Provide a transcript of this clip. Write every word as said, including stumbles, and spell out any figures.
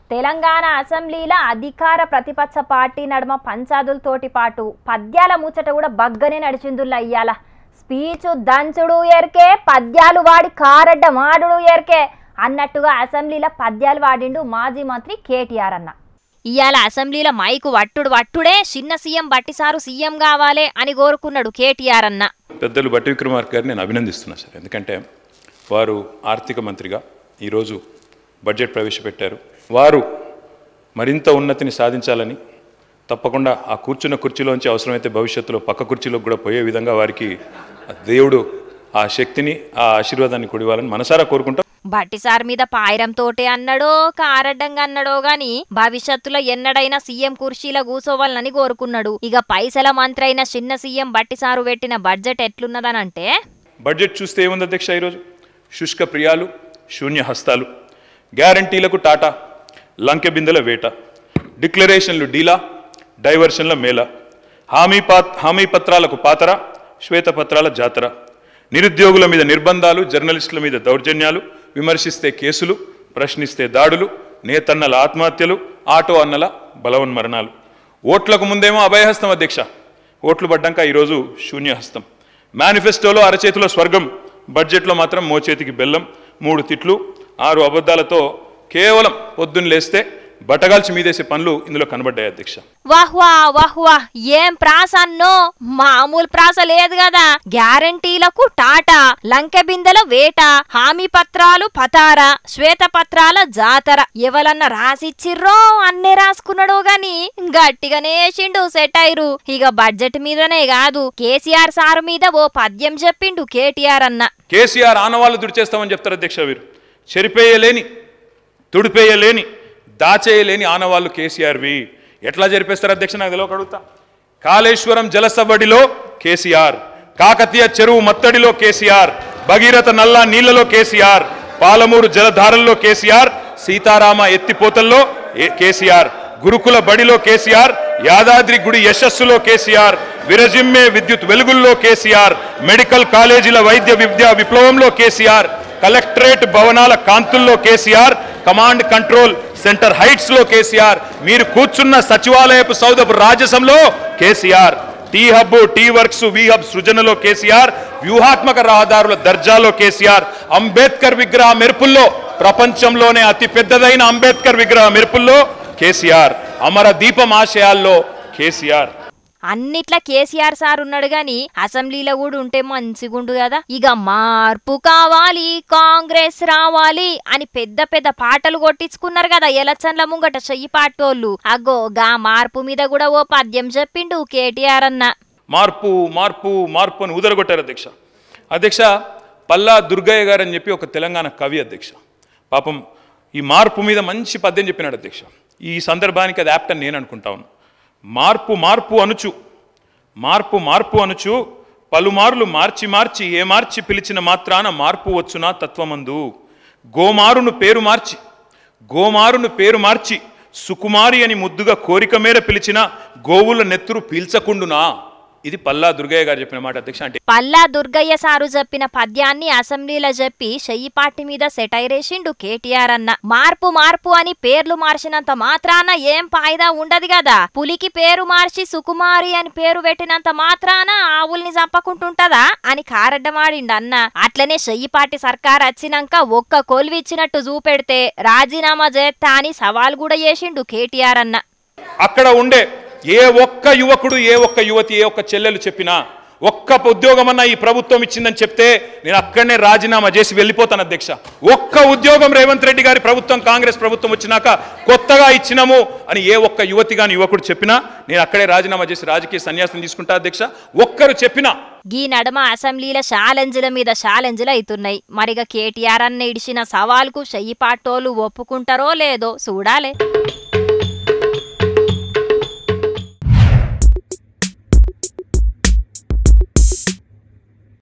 తెలంగాణ అసెంబ్లీలో అధికార ప్రతిపక్ష పార్టీ నడుమ పంచాదులతోటి పాటు పద్యాల ముచ్చట కూడా బగ్గనే నడిచిందుల్లా ఇయ్యాల. స్పీచు దంచుడు ఎరికే, పద్యాలు వాడి కారడ్డ మాడుడు ఎరికే అన్నట్టుగా అసెంబ్లీలో పద్యాలు వాడిండు మాజీ మంత్రి కేటీఆర్ అన్న. ఇయాల అసెంబ్లీలో మైకు వట్టుడు వట్టుడే చిన్న సీఎం బట్టిసారు సీఎం కావాలే అని కోరుకున్నాడు కేటీఆర్ అన్న. పెద్దలు బట్టి విక్రమార్క గారిని నేను అభినందిస్తున్నాను సార్. ఎందుకంటే వారు ఆర్థిక మంత్రిగా ఈరోజు బడ్జెట్ ప్రవేశపెట్టారు. వారు మరింత ఉన్నతిని సాధించాలని తప్పకుండా ఆ కూర్చున్న కుర్చీలోంచి అవసరమైతే భవిష్యత్తులో పక్క కుర్చీలోకి కూడా పోయే విధంగా వారికి దేవుడు ఆ శక్తిని ఆ ఆశీర్వాదాన్ని కొడివాలని మనసారా కోరుకుంటాం. బట్టిసార్ మీద పాయిరంతోటే అన్నాడో కారడ్డంగా అన్నాడో గాని భవిష్యత్తులో ఎన్నడైనా సీఎం కుర్చీలో కూసోవాలని కోరుకున్నాడు. ఇక పైసల మంత్రి అయిన చిన్న సీఎం బట్టిసారు పెట్టిన బడ్జెట్ ఎట్లున్నదనంటే, బడ్జెట్ చూస్తే ఏముంది అధ్యక్ష, ఈరోజు శుష్క ప్రియాలు శూన్య హస్తాలు, గ్యారంటీలకు టాటా, లంకె బిందెల వేట, డిక్లరేషన్లు డీలా, డైవర్షన్ల మేళ, హామీ పా హామీ పత్రాలకు పాతర, శ్వేతపత్రాల జాతర, నిరుద్యోగుల మీద నిర్బంధాలు, జర్నలిస్టుల మీద దౌర్జన్యాలు, విమర్శిస్తే కేసులు, ప్రశ్నిస్తే దాడులు, నేతన్నల ఆత్మహత్యలు, ఆటో అన్నల బలవన్మరణాలు. ఓట్లకు ముందేమో అభయహస్తం అధ్యక్ష, ఓట్లు పడ్డాక ఈరోజు శూన్యహస్తం. మేనిఫెస్టోలో అరచేతిలో స్వర్గం, బడ్జెట్లో మాత్రం మోచేతికి బెల్లం, మూడు తిట్లు ఆరు అబద్ధాలతో కేవలం పొద్దున్న లేస్తే బట్టగాల్చి మీదేసే పనులు ఇందులో కనబడ్డాయి అధ్యక్ష. వాహ్వా వాహ్వా, ఏం ప్రాస అన్నో, మామూలు ప్రాస లేదు కదా. గ్యారంటీలకు టాటా, లంకె బిందెల వేట, హామీ పత్రాలు పతార, శ్వేత పత్రాల జాతర. ఎవరన్నా రాసిచ్చిర్రో అన్నే రాసుకున్నాడో గాని గట్టిగానే వేసిండు సెటైరు. ఇక బడ్జెట్ మీదనే కాదు, కేసీఆర్ సారు మీద ఓ పద్యం చెప్పిండు కేటీఆర్ అన్న. కేసీఆర్ ఆనవాళ్ళు దుడిచేస్తామని చెప్తారు అధ్యక్ష. వీరు చెరిపేయలేని, తుడిపేయలేని, దాచేయలేని ఆనవాళ్ళు కేసీఆర్వి. ఎట్లా జరిపేస్తారు అధ్యక్ష నాకు తెలియక అడుగుతా. కాళేశ్వరం జలసవ్వడిలో కేసీఆర్, కాకతీయ చెరువు మత్తడిలో కేసీఆర్, భగీరథ నల్లా నీళ్లలో కేసీఆర్, పాలమూరు జలధారల్లో కేసీఆర్, సీతారామ ఎత్తిపోతల్లో కేసీఆర్, గురుకుల బడిలో కేసీఆర్, యాదాద్రి గుడి యశస్సులో కేసీఆర్, విరజిమ్మే విద్యుత్ వెలుగుల్లో కేసీఆర్, మెడికల్ కాలేజీల వైద్య విద్యా విప్లవంలో కేసీఆర్, కలెక్టరేట్ భవనాల కాంతుల్లో KCR, command control centre heights లో కేసీఆర్, మీరు కూర్చున్న సచివాలయపు సౌధపు రాజసంలో KCR, T hub, T works, we hub సృజనలో కేసీఆర్, వ్యూహాత్మక రహదారుల దర్జాలో కేసీఆర్, అంబేద్కర్ విగ్రహ మెరుపుల్లో, ప్రపంచంలోనే అతి పెద్దదైన అంబేద్కర్ విగ్రహ మెరుపుల్లో కేసీఆర్, అమర దీపం ఆశయాల్లో కేసీఆర్. అన్నిట్లా కేసీఆర్ సార్ ఉన్నాడు గాని అసెంబ్లీలో కూడా ఉంటే మంచిగుండు కదా. ఇక మార్పు కావాలి, కాంగ్రెస్ రావాలి అని పెద్ద పెద్ద పాటలు కొట్టించుకున్నారు కదా ఎలక్షన్ల ముంగట చెయ్యి పాటోళ్ళు. అగో గా మార్పు మీద కూడా ఓ పద్యం చెప్పిండు కేటీఆర్ అన్న. మార్పు మార్పు మార్పు అని ఊదరగొట్టారు అధ్యక్ష. అధ్యక్ష పల్లా దుర్గయ్య గారు అని చెప్పి ఒక తెలంగాణ కవి అధ్యక్ష. పాపం ఈ మార్పు మీద మంచి పద్యం చెప్పినాడు అధ్యక్ష. ఈ సందర్భానికి అది యాప్ట్ అని నేను అనుకుంటా ఉన్నా. మార్పు మార్పు అనుచు, మార్పు మార్పు అనుచు, పలుమార్లు మార్చి మార్చి ఏ మార్చి పిలిచిన మాత్రాన మార్పు వచ్చునా తత్వమందు, గోమారును పేరు మార్చి గోమారును పేరు మార్చి సుకుమారి అని ముద్దుగా కోరిక మేర పిలిచిన గోవుల నెత్తురు పీల్చకుండునా. ఇది పల్లా దుర్గయ్య గారు చెప్పిన మాట అధ్యక్ష. అంటే పల్లా దుర్గయ్య సారు చెప్పిన పద్యాన్ని అసెంబ్లీలో చెప్పి చెయ్యిపాటి మీద సెటైరేసిండు కేటీఆర్ అన్న. మార్పు మార్పు అని పేర్లు మార్చినంత మాత్రాన ఏం ఫాయిదా ఉండదు కదా. పులికి పేరు మార్చి సుకుమారి అని పేరు పెట్టినంత మాత్రాన ఆవుల్ని చంపకుంటుంటదా అని కారడ్డమాడిండు అన్న. అట్లనే చెయ్యిపాటి సర్కార్ వచ్చినాక ఒక్క కొలువిచ్చినట్టు చూపెడితే రాజీనామా చేస్తా అని సవాల్ కూడా చేసిండు కేటీఆర్ అన్న. అక్కడ ఉండే ఏ ఒక్క యువకుడు, ఏ ఒక్క యువతి, ఏ ఒక్క చెల్లెలు చెప్పినా ఒక్క ఉద్యోగం అన్నా ఈ ప్రభుత్వం ఇచ్చిందని చెప్తే నేను అక్కడనే రాజీనామా చేసి వెళ్ళిపోతాను అధ్యక్ష. ఒక్క ఉద్యోగం రేవంత్ రెడ్డి గారి ప్రభుత్వం, కాంగ్రెస్ ప్రభుత్వం వచ్చినాక కొత్తగా ఇచ్చినాము అని ఏ ఒక్క యువతి గాని యువకుడు చెప్పినా నేను అక్కడే రాజీనామా చేసి రాజకీయ సన్యాసం తీసుకుంటా అధ్యక్ష. ఒక్కరు చెప్పినా. ఈ నడమ అసెంబ్లీల ఛాలెంజ్ల మీద ఛాలెంజ్లు అవుతున్నాయి. మరిగా కేటీఆర్ అన్న ఇడిచిన సవాల్కు చెయ్యి పాటోలు ఒప్పుకుంటారో లేదో చూడాలే.